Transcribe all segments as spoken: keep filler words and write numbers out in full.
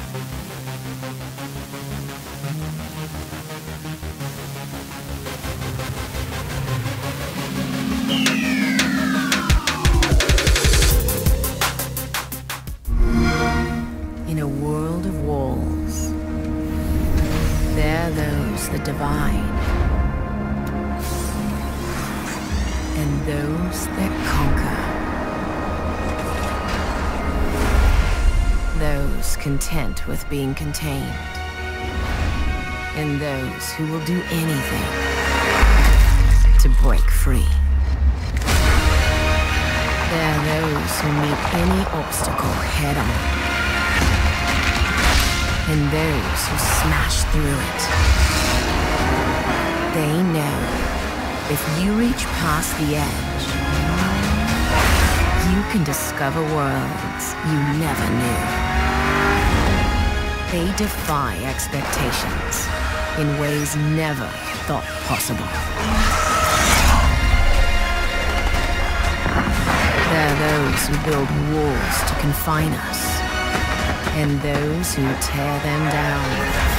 In a world of walls, there are those that divide, and those that conquer. Those content with being contained, and those who will do anything to break free. There are those who meet any obstacle head-on, and those who smash through it. They know if you reach past the edge, you can discover worlds you never knew. They defy expectations in ways never thought possible. There are those who build walls to confine us, and those who tear them down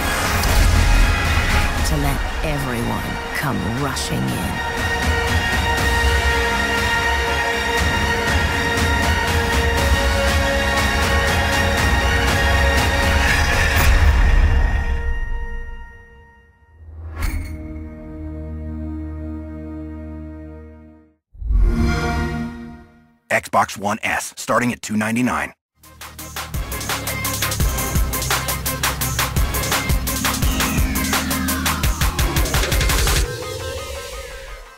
to let everyone come rushing in. Xbox One S, starting at two ninety-nine.